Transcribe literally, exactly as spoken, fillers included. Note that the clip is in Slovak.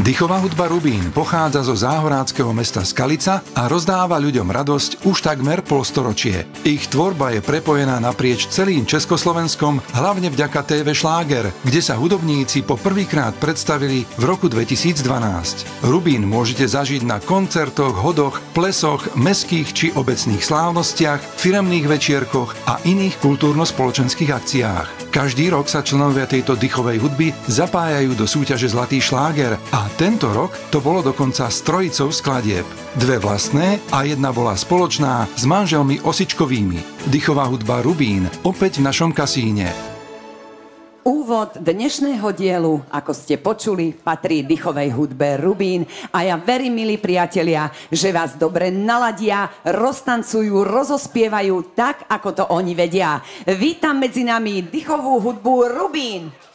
Dychová hudba Rubín pochádza zo záhoráckeho mesta Skalica a rozdáva ľuďom radosť už takmer polstoročie. Ich tvorba je prepojená naprieč celým Československom, hlavne vďaka té vé Šláger, kde sa hudobníci po prvýkrát predstavili v roku dvetisícdvanásť. Rubín môžete zažiť na koncertoch, hodoch, plesoch, mestských či obecných slávnostiach, firemných večierkoch a iných kultúrno-spoločenských akciách. Každý rok sa členovia tejto dychovej hudby zapájajú do súťaže Zlatý šláger a tento rok to bolo dokonca s trojicou skladieb. Dve vlastné a jedna bola spoločná s manželmi Osičkovými. Dychová hudba Rubín opäť v našom kasíne. Úvod dnešného dielu, ako ste počuli, patrí dychovej hudbe Rubín a ja verím, milí priatelia, že vás dobre naladia, roztancujú, rozospievajú tak, ako to oni vedia. Vítam medzi nami dychovú hudbu Rubín.